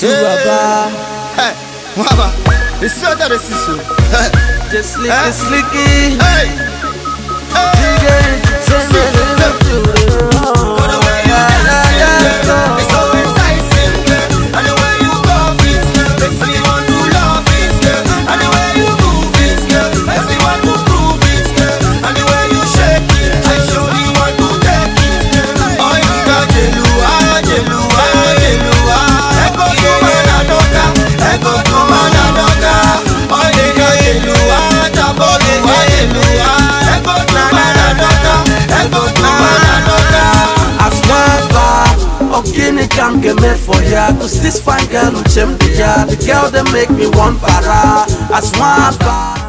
Baba. Hey, Waba, it's so that it's so. Just slicky. Hey, Hey, Can't get me for ya, cause this fine girl who chem the girl that make me one para. As one para.